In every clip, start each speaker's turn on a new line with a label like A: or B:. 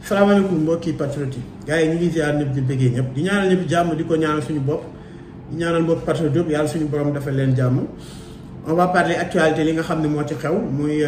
A: salaamaaleykum mbokki patriote yi gars yi ñu ngi ziar ñëpp di bëggee ñëpp di ñaanal ñëpp jàmm di ko ñaanal suñu bopp di ñaanal mbokki patriote yëpp yàlla suñu borom dafa leen jàmm. On va parler actualité li nga xam ne moo ci xew muy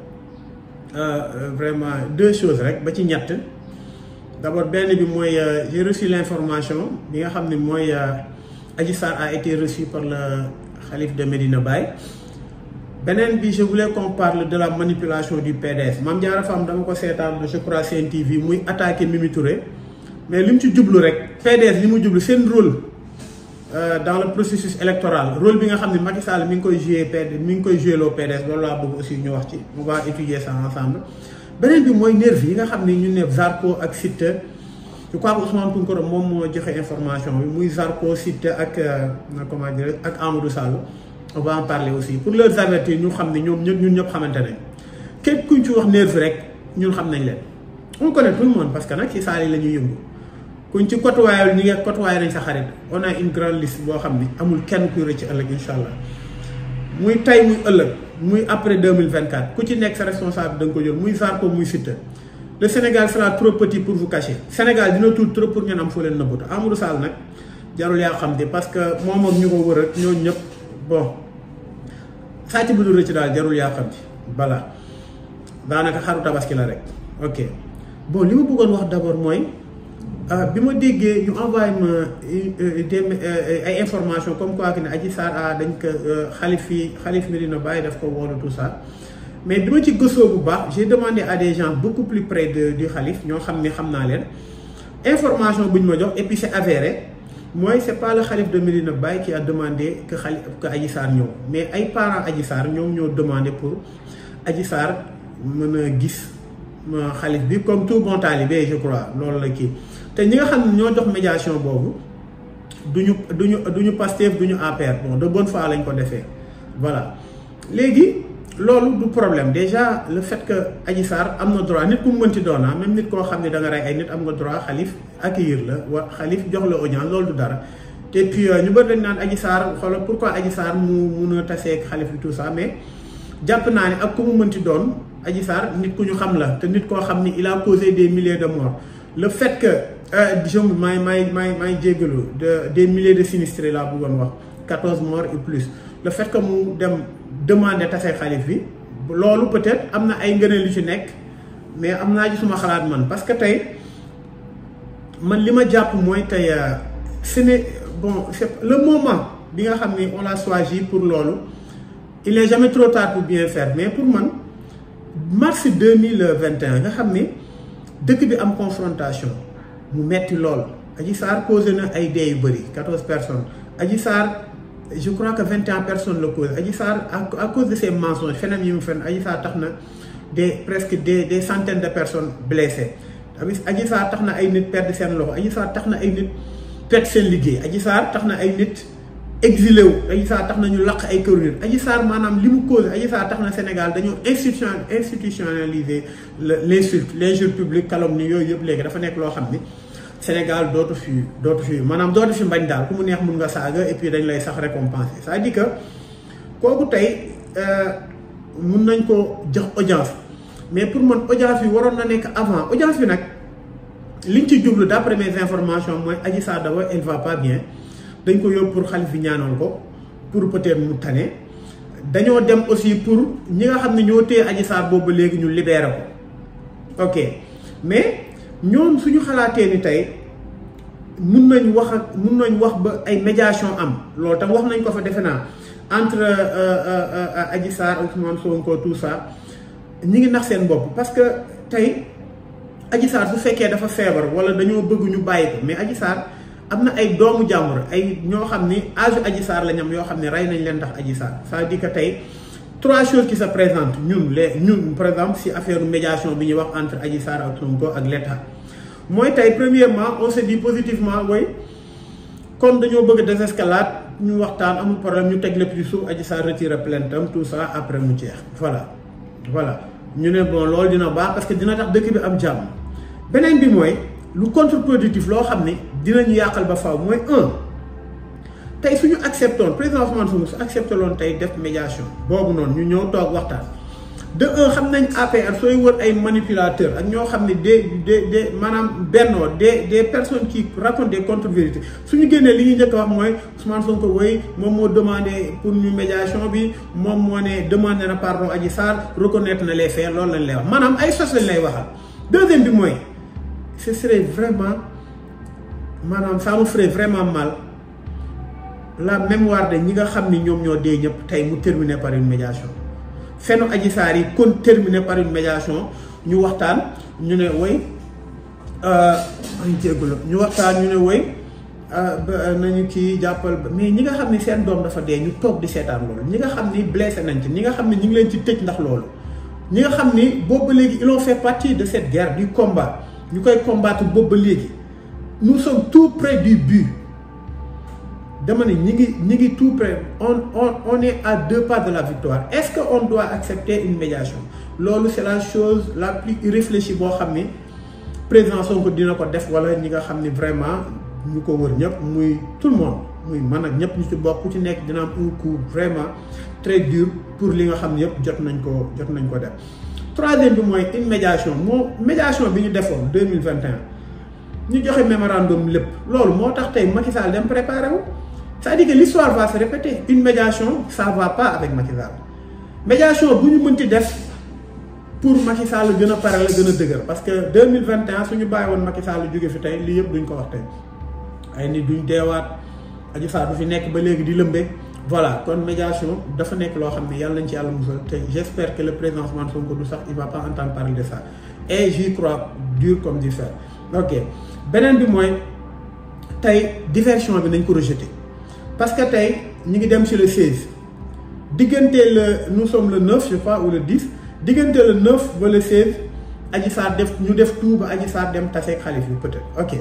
A: vraiment deux choses rek ba ci ñett d'abord benn bi mooy j'ai reçu l'information bi nga xam ne mooy Adji Sarr a été reçu par le khalife de Medina Baye. Beneen bi je voulais qu'on parle de la manipulation du PDS Mame Diarra Fam dama ko seetaan je crois Sen TV muy attaqué Mimi Touré mais li mu ci jublu rek PDS li mu jublu seen rôle dans le processus électoral rôle bi nga xam ne Macky Sall mi ngi koy joué loo PDS loolu laa bëgg aussi ñu wax ci on va étudier ça ensemble. Beneen bi mooy nervi yi nga xam ne ñu ne Zarko ak Siteu je crois que Ousmane Tounkara moom moo joxe information bi muy Zarko Siteu ak comment dire ak Amadou Sall. On va en parler aussi pour leur avertir ñu xam ne ñun ñëpp xamante nañ képp kuñ ci wax nervi rek ñun xam nañ leen on connaît tout le monde parce que nag ci saal yi la ñuy yëngu kuñ ci côtoyé ñu ngi côtoyé nañ sa xarit on a une grande liste boo xam ni amul kenn kuy rëcc ëllëg incha allah muy tey muy ëllëg muy après 2024 ku ci nekk sa responsable da nga ko jël muy Zarko muy Siteu. Le Sénégal sera trop petit pour vous cacher Sénégal dina tuut trop pour ngeen am foo leen nëbbatu Amadou Sall nag jarul yaa xam te parce que moom ak ñu ko wër ak ñooñu ñëpp bon. sàcc bu dul rëcc daal jarul yaa xam ci balaa daanaka xaru tabaski la rek ok bon li ma bëggoon wax d'abord mooy bi ma déggee ñu envoyé ma ay information comme quoi que ne Adji Sarr dañ ko xalif Medina Baye daf ko woolu tout ça mais bi ma ci gëstoo bu baax j'ai demandé à des gens beaucoup plus près du xalif ñoo xam ne xam naa leen information bu ñu ma jox et puis c'est avéré mooy c'est pas le khalife de Medina Baye qui a demandé que Adji Sarr ñëw mais ay parents Adji Sarr ñoom ñoo demandé pour Adji Sarr mën a gis khalife bi comme tout bon talibé je crois loolu la kii te ñi nga xam ne ñoo jox médiation boobu duñu Pastef duñu APR bon de bonne foi lañ ko defee voilà léegi loolu du problème déjà le fait que Adji Sarr am na droit nit ku mu mënti doon même nit koo xam ne da nga rey ay nit am nga droit xalif accueillir la wa xalif jox la audience loolu du dara te puis ñu bëri dañ naan Adji Sarr xoolal pourquoi Adji Sarr mu mun a taseeg xalif bi tout ça mais jàpp naa ne ak ku mu mënti doon Adji Sarr nit ku ñu xam la te nit koo xam ni il a causé des milliers de morts le fait que may jéggalu des milliers de sinistrés laa bëggoon wax 14 morts et plus le fait que mu dem demander tase xalif bi loolu peut-être am na ay ngëneel yu ci nekk mais am naa ci suma xalaat man parce que tey man li ma jàpp mooy tey ce n'est bon c'est le moment bi nga xam ni on l'a choisi pour loolu il n'est jamais trop tard pour bien faire mais pour man mars 2021 nga xam ni dëkk bi am confrontation mu metti lool Adji Sarr causé na ay dee yu bëri 14 personnes Adji Sarr je crois que 21 personnes la cause Adji Sarr à cause de ces mensonges feneen yi mu fen Adji Sarr tax na presque des centaines de personnes blessées Adji Sarr tax na ay nit perdre seen loxo Adji Sarr tax na ay nit perdre seen liggéey Adji Sarr tax na ay nit exilé wu Adji Sarr tax na ñu laq ay këru nit Adji Sarr maanaam li mu cause Adji Sarr tax na Sénégal dañoo institutionnaliser l'injure publique calomnie yooyu yëpp léegi dafa nekk loo xam ni Sénégal dootu fi maanaam dootu fi mbañ daal ku mu neex mun nga saaga et puis dañ lay sax récompenser c'est-à-dire que kooku tey mun nañ ko jox audience mais pour man audience bi waroon na nekk avant audience bi nag liñ ci jublu d'après mes informations mooy Adji Sarr d'abord elle va pas bien dañ ko yóbbu pour xalif bi ñaanoon ko pour peut-être mu tane dañoo dem aussi pour ñi nga xam ne ñoo téye Adji Sarr boobu ba léegi ñu libéré ko ok mais ñoom suñu xalaatee ni tey mun nañ wax ba ay médiation am loolu tam wax nañ ko fa defe naa entre Adji Sarr Ousmane Sonko tout ça ñi ngi nax seen bopp parce que tey Adji Sarr su fekkee dafa feebar wala dañoo bëgg ñu bàyyi ko mais Adji Sarr am na ay doomu jàmbur ay ñoo xam ni âge Adji Sarr la ñam yoo xam ne rey nañ leen ndax Adji Sarr c'est-à-dire que tey trois choses qui se présentent ñun par exemple si affaire médiation bi ñuy wax entre Adji Sarr ak Sonko ak l'État mooy tey premièrement on se dit positivement mooy comme dañoo bëgg désescalade ñu waxtaan amul problème ñu teg lépp ci suuf Adji Sarr retire plainte am tout ça après mu jeex voilà ñu ne bon loolu dina baax parce que dina tax dëkk bi am jàmm beneen bi mooy lu contre-productif loo xam ne dinañu yàqal ba faaw mooy tey suñu acceptoon président Ousmane Sonko su accepté loon tey def médiation boobu noonu ñu ñëw toog waxtaan de un xam nañ APR sooy wër ay manipulateurs ak ñoo xam ne des maanaam bennoo des personnes qui racontent des contre-vérités suñu génnee li ñuy njëkk a wax mooy Ousmane Sonko woy moom moo demandé pour ñu médiation bi moom moo ne demandé na pardon Adji Sarr reconnaître na les faits loolu lañ lay wax maanaam ay sos lañ lay waxal. Deuxième bi mooy ce serait vraiment maanaam ça me ferait vraiment mal la mémoire de ñi nga xam ni ñoom ñoo dee ñëpp tey mu terminer par une médiation. fenu Adji Sarr yi kon terminé par une médiation ñu waxtaan ñu ne woy ñu waxtaan ñu ne woy nañu kii jàppal mais ñi nga xam ni seen doom dafa dee ñu toog di seetaan loolu ñi nga xam ni blessé nañ ci ñi nga xam ni ñu ngi leen ci tëj ndax loolu ñi nga xam ni boobu ba léegi ils ont fait partie de cette guerre du combat ñu koy combattre boobu ba léegi nous sommes tout près du but dama ne ñi ngi tout près on est à 2 pas de la victoire est-ce que on doit accepter une médiation loolu c'est la chose la plus irréfléchie boo xam ni président Sonko dina ko def wala ñi nga xam ni vraiment ñu ko wër ñëpp muy tout le monde muy man ak ñëpp ñu ci bokk ku ci nekk dina am un coup vraiment très dur pour li nga xam ne yëpp jot nañ ko def. Troisième bi mooy une médiation médiation bi ñu defoon 2021 ñu joxe mémorandum lépp loolu moo tax tey Macky Sall dem préparé wu. C'est-à-dire que l'histoire va se répéter. Une médiation, ça ne va pas avec Macky Sall. Médiation, si nous pouvons faire pour Macky Sall, nous devons parler de parce que 2021, si nous avons Macky Sall, nous devons faire ce que nous devons faire. Nous devons faire Adji Sarr du fi nekk ba léegi di lëmbe voilà kon médiation dafa nekk loo xam ne yàlla nañ ci yàlla musal te j'espère que le président Ousmane Sonko du sax il va pas entendre parler de ça et j'y crois dur comme du fer. Ok beneen bi mooy tey diversion bi nañ ko rejeter parce que tey ñu ngi dem ci le 16 diggante nous sommes le 9 je crois ou le 10 diggante le 9 ba le 16 Adji Sarr ñu def tout ba Adji Sarr dem taseeg xalif bi peut-être ok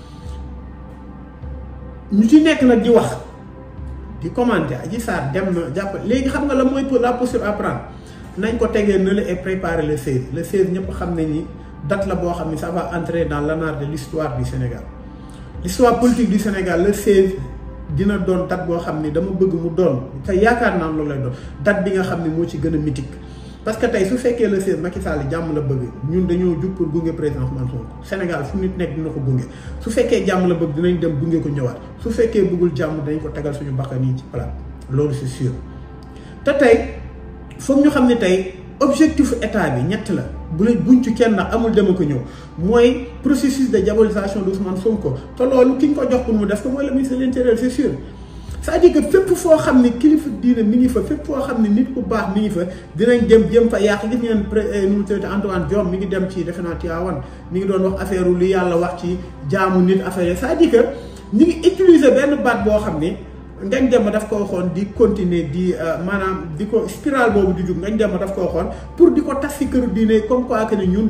A: ñu ci nekk nag di wax di commenter Adji Sarr dem na jàpp léegi xam nga la mooy pour la posture à prendre nañ ko tegee ne la et préparer le 16 ñëpp xam nañ ni date la boo xam ni ça va entrer dans l'annales de l'histoire du Sénégal l'histoire politique du Sénégal le 16 dina doon date boo xam ni dama bëgg mu doon te yaakaar naa loolu lay doon date bi nga xam ni moo ci gën a mythique parce que tey su fekkee le 16 Macky Sall jàmm la bëgg ñun dañoo jug pour gunge président Ousmane Sonko Sénégal fu nit nekk dina ko gunge su fekkee jàmm la bëgg dinañ dem gunge ko ñëwaat su fekkee bëggul jàmm dañ ko tegal suñu bakkan yi ci plat loolu c'est sûr te tey foog ñu xam ne tey objectif état bi ñett la buñ ci kenn nag amul dema ko ñëw mooy processus de diabolisation de Ousmane Sonko te loolu ki ñu ko jox pour mu def ko mooy le ministre de l'Intérieur c'est sûr c'est-à-dire que fépp foo xam ne kilifa diine mi ngi fa fépp foo xam ne nit ku baax mi ngi fa dinañ dem jëm fa yàq gis ngeen nu mu tuddati Antoine Diome mi ngi dem ci defe naa Tivaouane mi ngi doon wax affaire li yàlla wax ci jaamu nit affaire c'est-à-dire que ñu ngi utiliser benn baat boo xam ne ngañ dem daf ko waxoon di continuer di maanaam di ko spirale boobu di jug ngañ dem daf ko waxoon pour di ko tas si këru diine comme quoi que ne ñun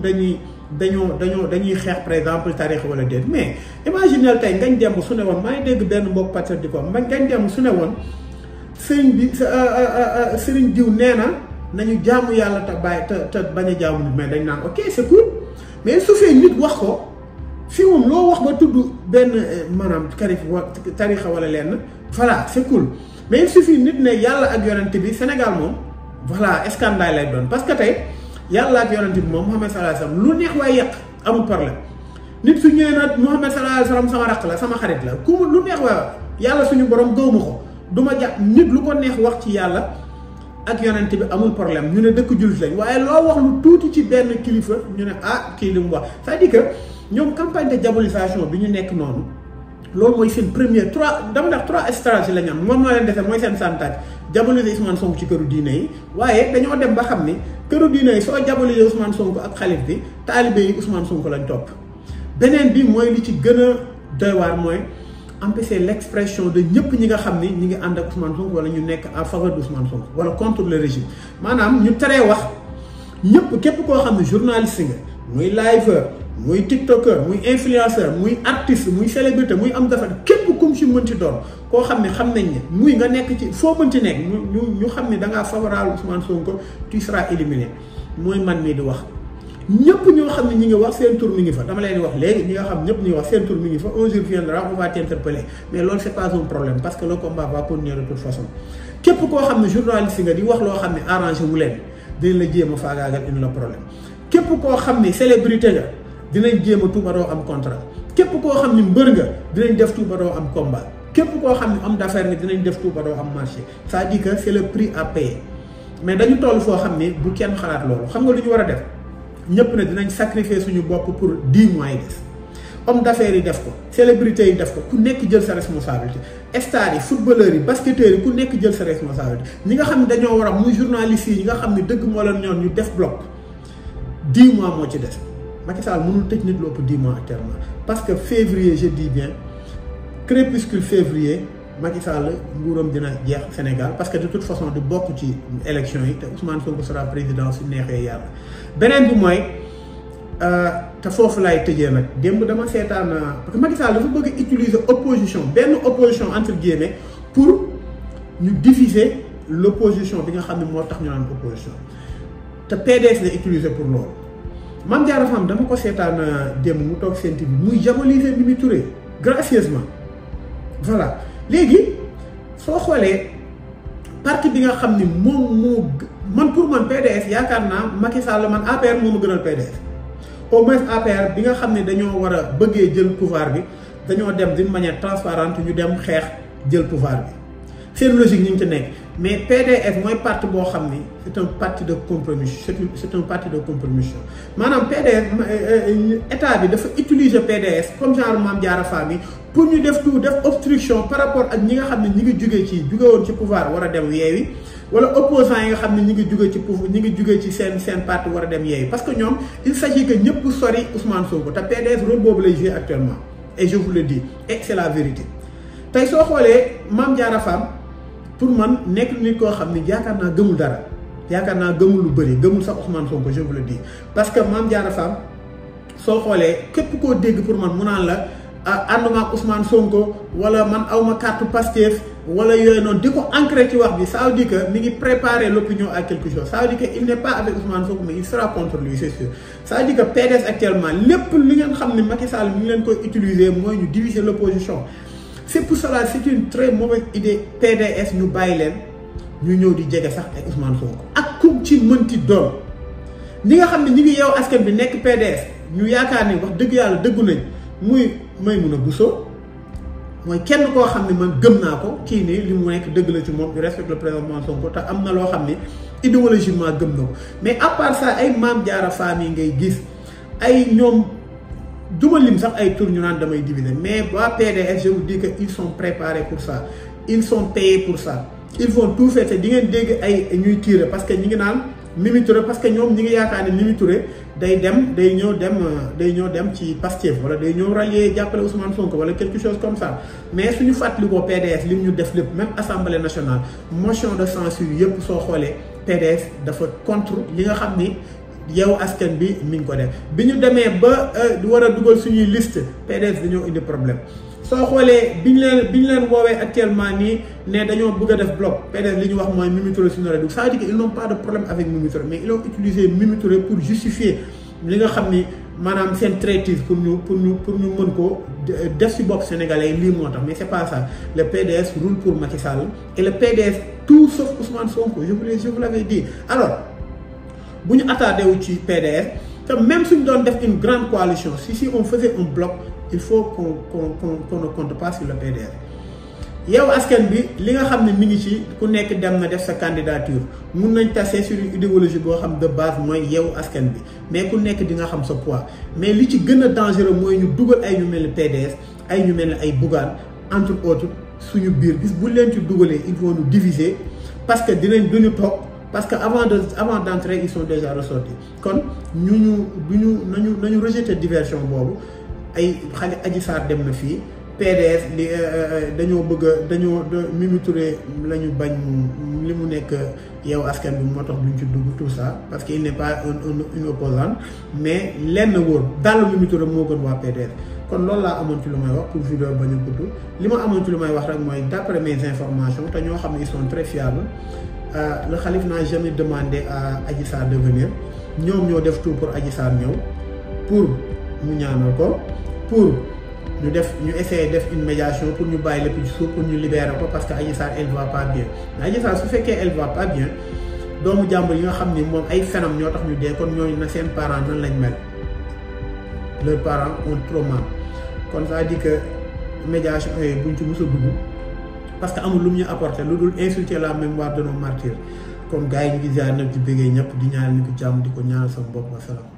A: dañuy xeex par exemple tarix wala déet mais imaginez tey ngañ dem su ne woon maa ngi dégg benn mbokk patriote di ko ngañ dem su ne woon sëriñ bi sëriñ diw nee na nañu jaamu yàlla te bàyyi te bañ a jaamu nit mais dañ naan ok c'est cool mais su fee nit wax ko fii moom loo wax ba tudd benn maanaam tarixa wala lenn voilà c'est cool mais il suffit nit ne yàlla ak yonent bi Sénégal moom voilà scandale lay doon parce que tey yàlla ak yonent bi moom Muhammad sallallahu alayhi wasallam lu neex waaye yàq amul problème nit su ñëwee nag Muhammad sallallahu alayhi wasallam sama raq la sama xarit la ku lu neex waaye yàlla suñu borom gëwma ko du ma jàpp nit lu ko neex wax ci yàlla ak yonent bi amul problème ñu ne dëkk jullit lañ waaye loo wax lu tuuti ci benn kilifa ñu ne ah kii li mu wax c'est-à-dire que ñoom campagne de diabolisation bi ñu nekk noonu loolu mooy seen premier trois stratégies la ñu am moom moo leen defee mooy seen santage diaboliser Ousmane Sonko ci këru diine yi waaye dañoo dem ba xam ni këru diine yi soo diaboliser Ousmane Sonko ak xalif bi taalibe yi Ousmane Sonko lañ topp beneen bi mooy li ci gën a doy waar mooy empêcher l'expression de ñëpp ñi nga xam ni ñi ngi ànd ak Ousmane Sonko wala ñu nekk en faveur de Ousmane Sonko wala contre le régime maanaam ñu teree wax ñëpp képp koo xam ne journaliste nga muy liveur muy tiktoker muy influenceur muy artiste muy célébrité muy am dafa képp kum ci mën ci doon koo xam ne xam nañ ne muy nga nekk ci foo mën ci nekk ñu xam ne da ngaa favorable Ousmane Sonko tu seras éliminé mooy man mii di wax ñëpp ñoo xam ne ñi ngi wax seen tour mi ngi fa dama leen di wax léegi ñi nga xam ñëpp ñi ngi wax seen tour mi ngi fa un jour viendra on va t'interpeller mais loolu c'est pas un problème parce que le combat va continuer de toute façon képp koo xam ne journaliste nga di wax loo xam ne arrangé wu leen dinañ la jéem a faagaagal indi la problème képp koo xam ni célébrité nga dinañ jéem a tuuba doo am contrat képp koo xam ni mbër nga dinañ def tuuba doo am combat képp koo xam ni homme d'affaires nga dinañ def tuuba doo am marché c'est-à-dire que c'est le prix à payer mais dañu toll foo xam ni bu kenn xalaat loolu xam nga lu ñu war a def ñëpp ne dinañ sacrifier suñu bopp pour 10 mois yi des homme d'affaires yi def ko célébrité yi def ko ku nekk jël sa responsabilité stars yi footballeurs yi basketteurs yi ku nekk jël sa responsabilité ñi nga xam ne dañoo war a muy journalistes yi ñi nga xam ne dëgg moo leen ñoon ñu def bloc 10 mois moo ci des Macky Sall mënul tëj nit lu ëpp 10 mois actuellement parce que février je dis bien crépuscule février Macky Sall nguuram dina jeex Sénégal parce que de toute façon du bokk ci élection yi te Ousmane Sonko sera président su neexee yàlla beneen bi mooy te foofu laay tëjee nag démb dama seetaan parce que Macky Sall dafa bëgg utiliser opposition benn opposition entre guillemets pour ñu diviser l'opposition bi nga xam ne moo tax ñu naan opposition te PDS la utiliser pour loolu Mame Diarra Fam dama ko seetaan démb mu toog seen TV muy diaboliser Mimi Touré gracieusement voilà léegi soo xoolee parti bi nga xam ni moom moo man pour man PDS yaakaar naa Macky Sall man APR moo ma gënal PDS au moins APR bi nga xam ne dañoo war a bëggee jël pouvoir bi dañoo dem d'une manière transparente ñu dem xeex jël pouvoir bi seen logique ñu ngi ci nekk mais PDS mooy parti boo xam ni c'est un parti de compromis c'est un parti de compromission maanaam PDS état bi dafa utiliser PDS comme genre Mame Diarra Fam yi pour ñu def tout def obstruction par rapport ak ñi nga xam ne ñi ngi jóge woon ci pouvoir war a dem Yewwi wala opposants yi nga xam ne ñi ngi jóge ci pouvoir ñi ngi jóge ci seen parti war a dem Yewwi parce que ñoom il s'agit que ñëpp sori Ousmane Sonko te PDS rôle boobu lay jouer actuellement et je vous le dis et c'est la vérité tey soo xoolee Mame Diarra Fam pour man nekk nit koo xam ni yaakaar naa gëmul dara yaakaar naa gëmul lu bëri gëmul sax Ousmane Sonko je vous le dis parce que Mame Diarra Fam soo xoolee képp koo dégg pour man mu naan la ànduma ak Ousmane Sonko wala man awma carte Pastef wala yooyu noonu di ko ancré ci wax bi ça veut dire que mi ngi préparer l'opinion à quelque chose ça veut dire que il n'est pas avec Ousmane Sonko mais il sera contre lui c'est sûr ça veut dire que PDS actuellement lépp li ngeen xam ne Macky Sall mi ngi leen koy utiliser mooy ñu diviser l'opposition c'est pour cela c'est une très mauvaise idée PDS ñu bàyyi leen ñu ñëw di jege sax ak Ousmane Sonko ak kum ci mënti doon ñi nga xam ne ñi ngi yeew askan bi nekk PDS ñu yaakaar ni wax dëgg yàlla dëggu nañ muy Maïmouna Bousso mooy kenn koo xam ne man gëm naa ko kii nii li mu nekk dëgg la ci moom ñu respecte le président Sonko te am na loo xam ne idéologiquement gëm na ko mais à part ça ay Mame Diarra Fam yi ngay gis ay ñoom duma lim sax ay tour ñu naan damay diviser mais waa PDS je vous dis que ils sont préparés pour ça ils sont payés pour ça ils vont tout faire te di ngeen dégg ay ñuy tirer parce que ñi ngi naan Mimi Touré parce que ñoom ñi ngi yaakaar ne Mimi Touré day ñëw dem ci Pastef wala day ñëw rallier jàppale Ousmane Sonko wala quelque chose comme ça mais suñu fàttalikoo PDS lim ñu def lépp même assemblée nationale motion de censure yëpp soo xoolee PDS dafa contre li nga xam ni yow askan bi mi ngi ko def bi ñu demee ba war a dugal suñuy liste PDS dañoo indi problème soo xoolee bi ñu leen woowee actuellement nii ne dañoo bëgg a def bloc PDS li ñu wax mooy Mimi Touré suñu réew ça veut dire que ils n'ont pas de problème avec Mimi Touré mais ils ont utilisé Mimi Touré pour justifier li nga xam ni maanaam seen traîtrise pour ñu mën ko def ci bopp sénégalais lii moo tax mais c'est pas ça le PDS roule pour Macky Sall et le PDS tout sauf Ousmane Sonko je vous l'avais dit alors bu ñu attardé wu ci PDS te même suñ doon def une grande coalition si on faisait un bloc il faut qu'on ne compte pas sur le PDS yow askan bi li nga xam ne mi ngi ci ku nekk dem na def sa candidature mun nañ tasee sur une idéologie boo xam de base mooy yow askan bi mais ku nekk di nga xam sa poids mais li ci gën a dangereux mooy ñu dugal ay ñu mel ni PDS ay ñu mel ni ay Bougane entre autres suñu biir bis bu leen ci dugalee il faut nous diviser parce que duñu toog parce que avant d'entrer ils sont déjà ressortis kon nañu rejeter diversion boobu ay xale Adji Sarr dem na fii PDS li dañoo Mimi Touré la ñu bañ li mu nekk yow askan bi moo tax duñ ci dugg tout ça parce que il n'est pas une opposante mais lenn wóor daal Mimi Touré moo gën waa PDS kon loolu laa amoon ci lu may wax pour vidéo bañ a gudd li ma amoon ci lu may wax rek mooy d'après mes informations te ñoo xam ne ils sont très fiables le khalife n'a jamais demandé à Adji Sarr de venir ñoom ñoo def tout pour Adji Sarr ñëw pour ñu ñaanal ko pour ñu essayer def une médiation pour ñu bàyyi lépp ci suuf pour ñu libérer ko parce que Adji Sarr elle va pas bien mais Adji Sarr su fekkee elle va pas bien doomu jàmbur yi nga xam ni moom ay fenam ñoo tax ñu dee kon ñooñu na seen parents nan lañ mel leurs parents ont trop mal kon ça dit que médiation yooyu buñ ci mës a dugg parce que amul lu mu ñu apporter lu dul insulter la mémoire de nos martyrs comme gars yi ñu ngi ziar ñëpp di bëggee ñëpp di ñaanal ñu ko jàmm di ko ñaanal sama bopp wa salaam